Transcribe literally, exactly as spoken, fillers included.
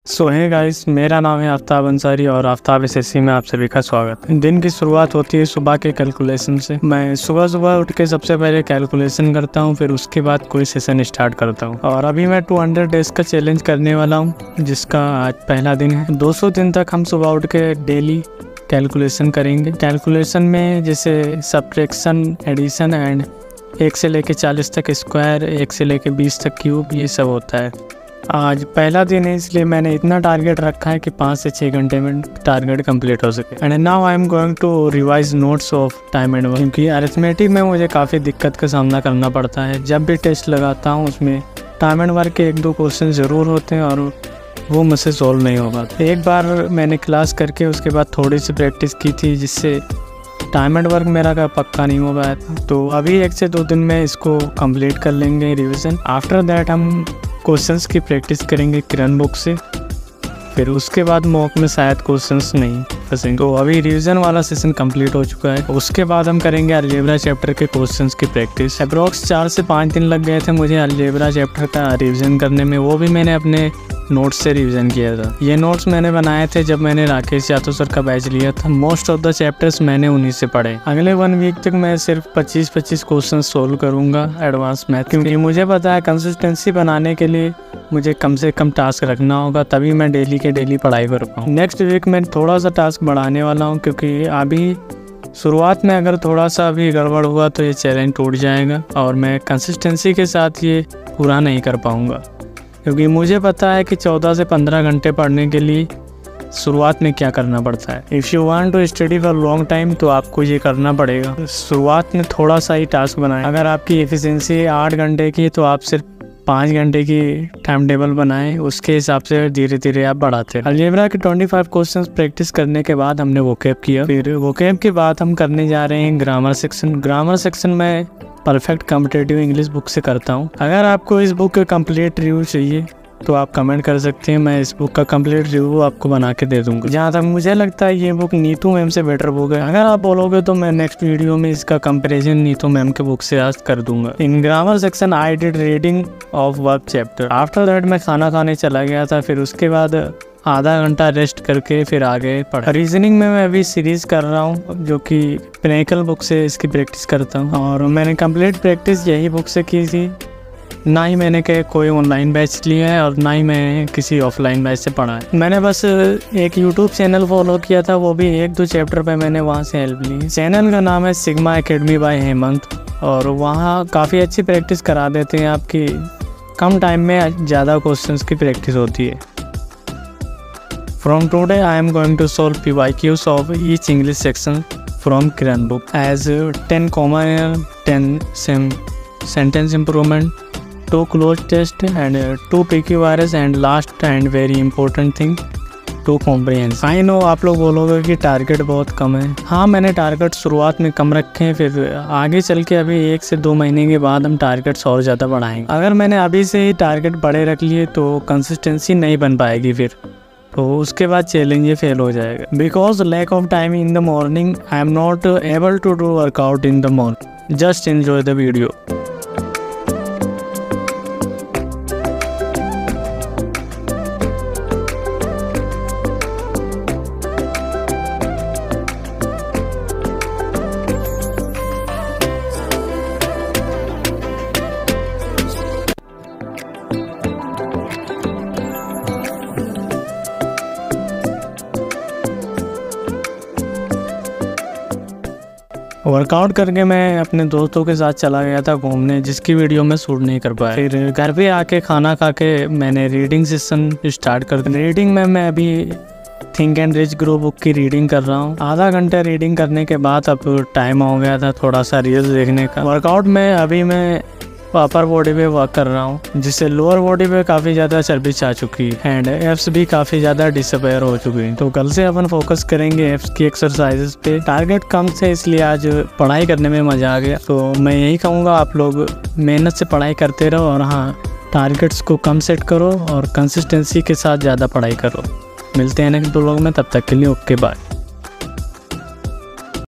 सो है गाइस, मेरा नाम है आफ्ताब अंसारी और आफ्ताब एसएससी में आप सभी का स्वागत है। दिन की शुरुआत होती है सुबह के कैलकुलेशन से। मैं सुबह सुबह उठ के सबसे पहले कैलकुलेशन करता हूं, फिर उसके बाद कोई सेशन स्टार्ट करता हूं। और अभी मैं दो सौ डेज का चैलेंज करने वाला हूं, जिसका आज पहला दिन है। दो सौ दिन तक हम सुबह उठ के डेली कैलकुलेशन करेंगे। कैलकुलेशन में जैसे सब्ट्रैक्शन, एडिशन एंड एक से लेके चालीस तक स्क्वायर, एक से लेके बीस तक क्यूब, ये सब होता है। आज पहला दिन है, इसलिए मैंने इतना टारगेट रखा है कि पाँच से छः घंटे में टारगेट कंप्लीट हो सके। And now I am going to revise notes of time and work, क्योंकि अरिथमेटिक में मुझे काफ़ी दिक्कत का सामना करना पड़ता है। जब भी टेस्ट लगाता हूँ उसमें टाइम एंड वर्क के एक दो क्वेश्चन ज़रूर होते हैं और वो मुझसे सॉल्व नहीं होगा। एक बार मैंने क्लास करके उसके बाद थोड़ी सी प्रैक्टिस की थी, जिससे टाइम एंड वर्क मेरा का पक्का नहीं हो पाया था। तो अभी एक से दो दिन में इसको कंप्लीट कर लेंगे रिवीजन। आफ्टर दैट हम क्वेश्चंस की प्रैक्टिस करेंगे किरण बुक से, फिर उसके बाद मॉक में शायद क्वेश्चंस नहीं फंसेंगे। तो अभी रिवीजन वाला सेशन कंप्लीट हो चुका है। उसके बाद हम करेंगे अलजेब्रा चैप्टर के क्वेश्चंस की प्रैक्टिस। अप्रॉक्स चार से पाँच दिन लग गए थे मुझे अलजेब्रा चैप्टर का रिवीजन करने में, वो भी मैंने अपने नोट्स से रिवीजन किया था। ये नोट्स मैंने बनाए थे जब मैंने राकेश यादव सर का बैच लिया था। मोस्ट ऑफ द चैप्टर्स मैंने उन्हीं से पढ़े। अगले वन वीक तक मैं सिर्फ पच्चीस पच्चीस क्वेश्चन सोल्व करूंगा एडवांस मैथ, क्योंकि मुझे पता है कंसिस्टेंसी बनाने के लिए मुझे कम से कम टास्क रखना होगा, तभी मैं डेली के डेली पढ़ाई कर पाऊँ। नेक्स्ट वीक मैं थोड़ा सा टास्क बढ़ाने वाला हूँ, क्योंकि अभी शुरुआत में अगर थोड़ा सा भी गड़बड़ हुआ तो ये चैलेंज टूट जाएगा और मैं कंसिस्टेंसी के साथ ये पूरा नहीं कर पाऊँगा। क्योंकि मुझे पता है कि चौदह से पंद्रह घंटे पढ़ने के लिए शुरुआत में क्या करना पड़ता है। If you want to study for long time तो आपको ये करना पड़ेगा। शुरुआत में थोड़ा सा ही टास्क बनाएं। अगर आपकी एफिशिएंसी आठ घंटे की तो आप सिर्फ पाँच घंटे की टाइम टेबल बनाएं, उसके हिसाब से धीरे धीरे आप बढ़ाते हैं। अलजेब्रा के पच्चीस क्वेश्चंस प्रैक्टिस करने के बाद हमने वोकैब किया। फिर वोकैब के बाद हम करने जा रहे हैं ग्रामर सेक्शन। ग्रामर सेक्शन में परफेक्ट कॉम्पिटिटिव इंग्लिश बुक से करता हूँ। अगर आपको इस बुक का कंप्लीट रिव्यू चाहिए तो आप कमेंट कर सकते हैं, मैं इस बुक का कंप्लीट रिव्यू आपको बना के दे दूंगा। जहाँ तक मुझे लगता है ये बुक नीतू मैम से बेटर बुक है। अगर आप बोलोगे तो मैं नेक्स्ट वीडियो में इसका कंपैरिजन नीतू मैम के बुक से आज कर दूंगा। In grammar section I did reading of verb chapter. After that मैं खाना खाने चला गया था, फिर उसके बाद आधा घंटा रेस्ट करके फिर आगे पढ़ा। रीजनिंग में मैं अभी सीरीज कर रहा हूँ, जो कि पिनेकल बुक से इसकी प्रैक्टिस करता हूँ और मैंने कंप्लीट प्रैक्टिस यही बुक से की थी। ना ही मैंने के कोई ऑनलाइन बैच लिया है और ना ही मैं किसी ऑफलाइन बैच से पढ़ा है। मैंने बस एक यूट्यूब चैनल फॉलो किया था, वो भी एक दो चैप्टर पे मैंने वहाँ से हेल्प ली। चैनल का नाम है सिग्मा एकेडमी बाय हेमंत और वहाँ काफ़ी अच्छी प्रैक्टिस करा देते हैं। आपकी कम टाइम में ज़्यादा क्वेश्चंस की प्रैक्टिस होती है। From today, I am going to solve P Y Qs of each English section from Kiran book as ten common error, ten sim sentence improvement, two close test and two P Q R S and last and very important thing, two comprehension. I know आप लोग बोलोगे कि target बहुत कम है। हाँ, मैंने target शुरुआत में कम रखे हैं, फिर आगे चल के अभी एक से दो महीने के बाद हम टारगेट्स और ज़्यादा बढ़ाएंगे। अगर मैंने अभी से ही टारगेट बड़े रख लिए तो कंसिस्टेंसी नहीं बन पाएगी, फिर तो उसके बाद चैलेंज ये फेल हो जाएगा। Because lack of time in the morning I am not able to do workout in the morning. Just enjoy the video. Workout करके मैं अपने दोस्तों के साथ चला गया था घूमने, जिसकी वीडियो में शूट नहीं कर पाया। फिर घर पे आके खाना खा के मैंने रीडिंग सेशन स्टार्ट कर दिया। रीडिंग में मैं अभी think and rich grow book की रीडिंग कर रहा हूँ। आधा घंटा रीडिंग करने के बाद अब टाइम हो गया था थोड़ा सा रील्स देखने का। वर्कआउट में अभी मैं अपर बॉडी पे वर्क कर रहा हूँ, जिससे लोअर बॉडी पे काफ़ी ज़्यादा चर्बी आ चुकी है एंड एप्स भी काफ़ी ज़्यादा डिसअपेयर हो चुकी है। तो कल से अपन फोकस करेंगे एप्स की एक्सरसाइजेस पे। टारगेट कम थे इसलिए आज पढ़ाई करने में मज़ा आ गया। तो मैं यही कहूँगा आप लोग मेहनत से पढ़ाई करते रहो और हाँ, टारगेट्स को कम सेट करो और कंसिस्टेंसी के साथ ज़्यादा पढ़ाई करो। मिलते हैं नेक्स्ट ब्लॉग में, तब तक के लिए ओके बाय।